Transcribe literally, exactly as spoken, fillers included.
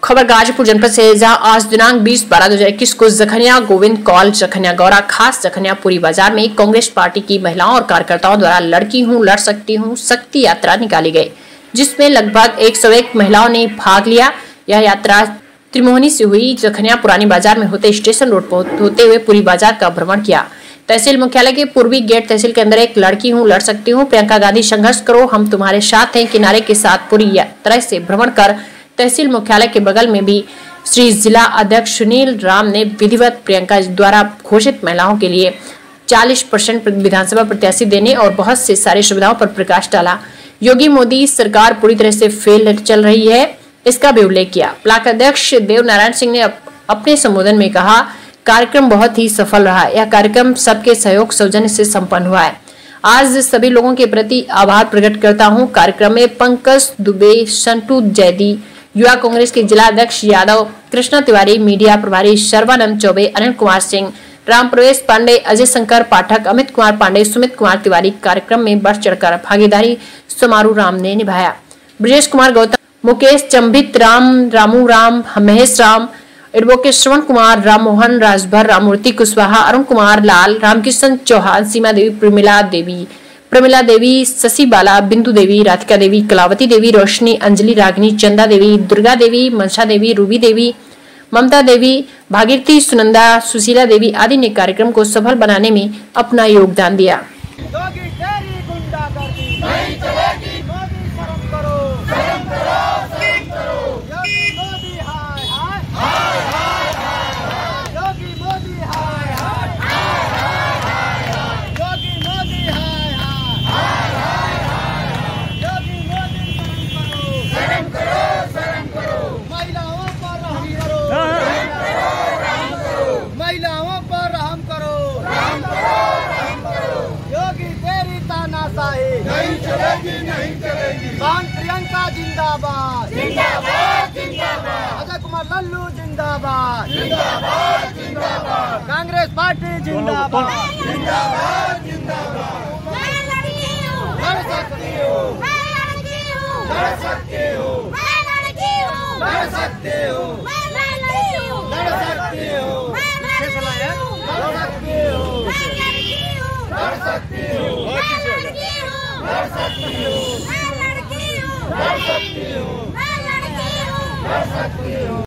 खबर गाजीपुर जनपद से, जहां आज दिनांक बीस बारह दो हजार इक्कीस को जखनिया गोविंद कॉल जखनिया गौरा खास जखनिया पूरी बाजार में कांग्रेस पार्टी की महिलाओं और कार्यकर्ताओं द्वारा लड़की हूं लड़ सकती हूं शक्ति यात्रा निकाली गई, जिसमें लगभग एक सौ एक महिलाओं ने भाग लिया। यह यात्रा त्रिमोहनी से हुई, जखनिया पुरानी बाजार में होते स्टेशन रोड पर होते हुए पूरी बाजार का भ्रमण किया। तहसील मुख्यालय के पूर्वी गेट तहसील के अंदर एक लड़की हूं लड़ सकती हूं प्रियंका गांधी संघर्ष करो हम तुम्हारे साथ हैं किनारे के साथ पूरी यात्रा से भ्रमण कर तहसील मुख्यालय के बगल में भी श्री जिला अध्यक्ष सुनील राम ने विधिवत प्रियंका द्वारा घोषित महिलाओं के लिए चालीस परसेंट विधानसभा प्रत्याशी देने और बहुत से सारी सुविधाओं पर प्रकाश डाला। योगी मोदी सरकार पूरी तरह से फेल चल रही है, इसका भी उल्लेख किया। ब्लॉक अध्यक्ष देव नारायण सिंह ने अपने संबोधन में कहा, कार्यक्रम बहुत ही सफल रहा। यह कार्यक्रम सबके सहयोग सौजन्य से संपन्न हुआ है। आज सभी लोगों के प्रति आभार प्रकट करता हूं। कार्यक्रम में पंकज दुबे, संटू जैदी, युवा कांग्रेस के जिला अध्यक्ष यादव, कृष्णा तिवारी, मीडिया प्रभारी सर्वानंद चौबे, अनिल कुमार सिंह, राम प्रवेश पांडे, अजय शंकर पाठक, अमित कुमार पांडे, सुमित कुमार तिवारी कार्यक्रम में बढ़ चढ़कर भागीदारी समारोह राम ने निभाया। ब्रजेश कुमार गौतम, मुकेश चंबित, राम रामू राम, महेश राम, एडवोकेट श्रवण कुमार, राम मोहन, राजभर, राममूर्ति कुशवाहा, अरुण कुमार लाल, रामकिशन चौहान, सीमा देवी, प्रमिला देवी प्रमिला देवी, शशि बाला, बिंदु देवी, राधिका देवी, कलावती देवी, रोशनी, अंजलि, रागिनी, चंदा देवी, दुर्गा देवी, मनसा देवी, रूबी देवी, ममता देवी, भागीरथी, सुनंदा, सुशीला देवी आदि ने कार्यक्रम को सफल बनाने में अपना योगदान दिया। महिलाओं पर रहम करो, रहम करो, रहम करो। योगी तेरी तानाशाही नहीं चलेगी, नहीं चलेगी। बहन प्रियंका जिंदाबाद, जिंदाबाद, जिंदाबाद। अजय कुमार लल्लू जिंदाबाद, जिंदाबाद, जिंदाबाद। कांग्रेस पार्टी जिंदाबाद, जिंदाबाद, जिंदाबाद। मैं लड़की हूँ, लड़ सकती हूँ, मैं लड़की हूँ, लड़ सकती हूँ, मैं लड़की हूँ, लड़ सकती हूँ, मैं लड़की हूँ, लड़ सकती हूँ। लड़ सकती हूँ, मैं लड़की हूँ, लड़ सकती हूँ, मैं लड़की हूँ, लड़ सकती हूँ, मैं लड़की हूँ, लड़ सकती हूँ।